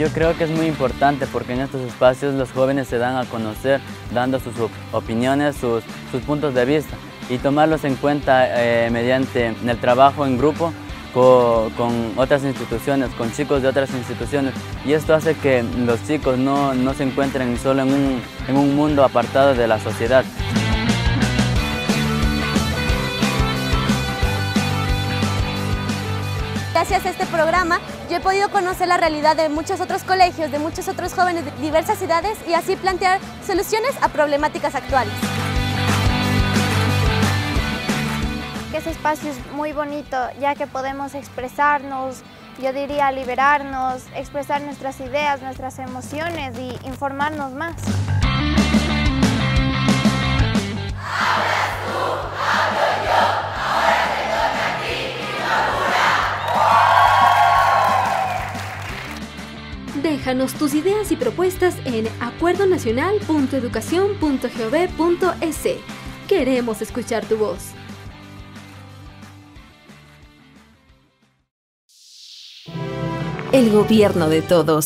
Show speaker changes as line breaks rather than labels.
Yo creo que es muy importante porque en estos espacios los jóvenes se dan a conocer, dando sus opiniones, sus puntos de vista y tomarlos en cuenta mediante el trabajo en grupo con otras instituciones, con chicos de otras instituciones, y esto hace que los chicos no se encuentren solo en un mundo apartado de la sociedad.
Gracias a este programa yo he podido conocer la realidad de muchos otros colegios, de muchos otros jóvenes de diversas edades y así plantear soluciones a problemáticas actuales.
Este espacio es muy bonito ya que podemos expresarnos, yo diría liberarnos, expresar nuestras ideas, nuestras emociones y informarnos más.
Déjanos tus ideas y propuestas en acuerdonacional.educacion.gov.es. Queremos escuchar tu voz.
El gobierno de todos.